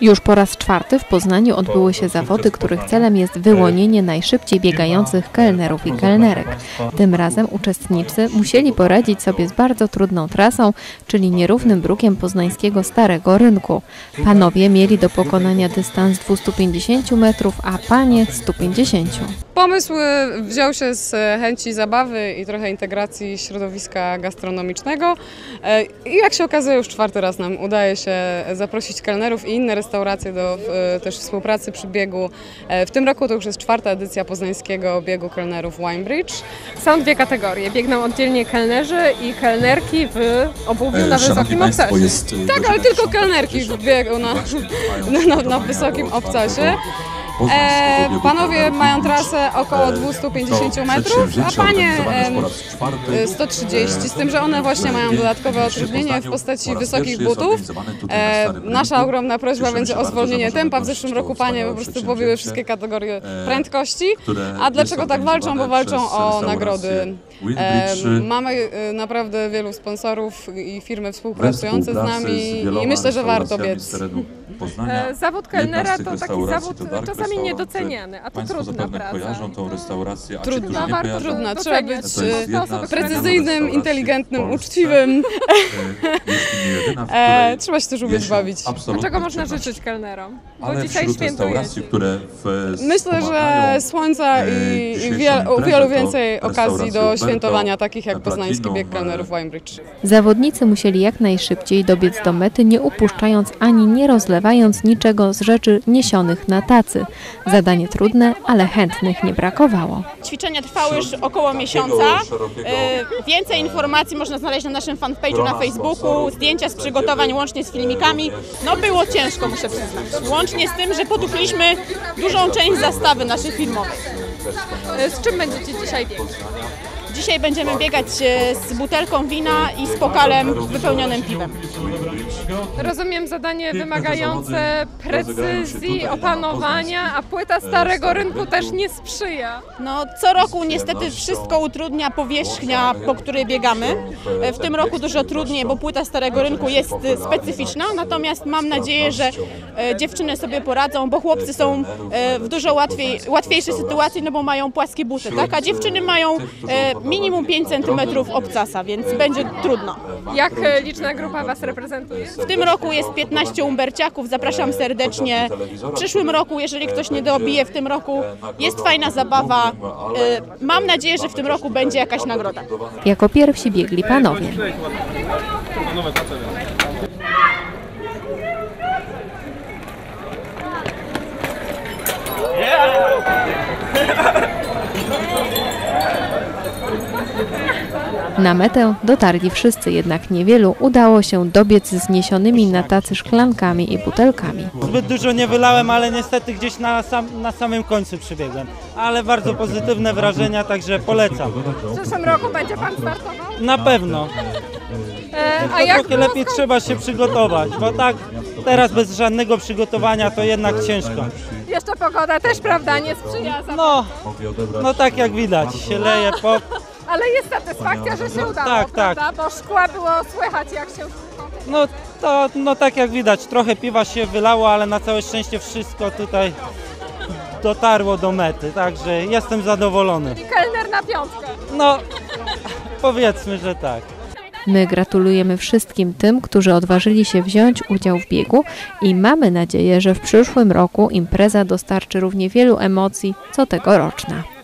Już po raz czwarty w Poznaniu odbyły się zawody, których celem jest wyłonienie najszybciej biegających kelnerów i kelnerek. Tym razem uczestnicy musieli poradzić sobie z bardzo trudną trasą, czyli nierównym brukiem poznańskiego Starego Rynku. Panowie mieli do pokonania dystans 250 metrów, a panie 150. Pomysł wziął się z chęci zabawy i trochę integracji środowiska gastronomicznego. I jak się okazuje, już czwarty raz nam udaje się zaprosić kelnerów i inne restauracje do też współpracy przy biegu. W tym roku to już jest czwarta edycja poznańskiego biegu kelnerów Winebridge. Są dwie kategorie. Biegną oddzielnie kelnerzy i kelnerki w obuwiu na wysokim obcasie. Tak, ale tylko kelnerki biegną na wysokim obcasie. Panowie mają trasę około 250 metrów, a panie 130, z tym, że one właśnie mają dodatkowe utrudnienie w postaci wysokich butów. Nasza ogromna prośba będzie o zwolnienie tempa. W zeszłym roku panie po prostu pobiły wszystkie kategorie prędkości. A dlaczego tak walczą? Bo walczą o nagrody. Mamy naprawdę wielu sponsorów i firmy współpracujące z nami i myślę, że warto biec. Zawód kelnera to taki zawód czasami niedoceniany, a to trudna praca. Trudna. Trzeba być precyzyjnym, inteligentnym, uczciwym. Trzeba się też umieć bawić. Czego można życzyć kelnerom? Bo dzisiaj świętujecie. Myślę, że słońca i wielu więcej okazji do świętowania, takich jak poznański bieg kelnerów Winebridge. Zawodnicy musieli jak najszybciej dobiec do mety, nie upuszczając ani nie rozlewając niczego z rzeczy niesionych na tacy. Zadanie trudne, ale chętnych nie brakowało. Ćwiczenia trwały już około miesiąca. Więcej informacji można znaleźć na naszym fanpage'u na Facebooku, zdjęcia z przygotowań łącznie z filmikami. No było ciężko, muszę przyznać. Łącznie z tym, że potukliśmy dużą część zastawy naszej filmowej. Z czym będziecie dzisiaj biegać? Dzisiaj będziemy biegać z butelką wina i z pokalem wypełnionym piwem. Rozumiem zadanie wymagające precyzji, opanowania, a płyta Starego Rynku też nie sprzyja. No, co roku niestety wszystko utrudnia powierzchnia, po której biegamy. W tym roku dużo trudniej, bo płyta Starego Rynku jest specyficzna, natomiast mam nadzieję, że dziewczyny sobie poradzą, bo chłopcy są w dużo łatwiejszej sytuacji, no bo mają płaskie buty, tak? A dziewczyny mają minimum 5 cm obcasa, więc będzie trudno. Jak liczna grupa Was reprezentuje? W tym roku jest 15 umberciaków, zapraszam serdecznie. W przyszłym roku, jeżeli ktoś nie dobije w tym roku, jest fajna zabawa. Mam nadzieję, że w tym roku będzie jakaś nagroda. Jako pierwsi biegli panowie. Na metę dotarli wszyscy, jednak niewielu udało się dobiec z zniesionymi na tacy szklankami i butelkami. Zbyt dużo nie wylałem, ale niestety gdzieś na samym końcu przybiegłem. Ale bardzo pozytywne wrażenia, także polecam. W przyszłym roku będzie Pan startował? Na pewno. A jak trochę lepiej trzeba się przygotować, bo tak teraz bez żadnego przygotowania to jednak ciężko. Jeszcze pogoda też, prawda, nie sprzyja za No tak jak widać, się leje pop. Ale jest satysfakcja, że się udało, tak, prawda? Tak. Bo szkła było słychać, jak się... No tak jak widać, trochę piwa się wylało, ale na całe szczęście wszystko tutaj dotarło do mety, także jestem zadowolony. I kelner na piątkę. No, powiedzmy, że tak. My gratulujemy wszystkim tym, którzy odważyli się wziąć udział w biegu i mamy nadzieję, że w przyszłym roku impreza dostarczy równie wielu emocji co tegoroczna.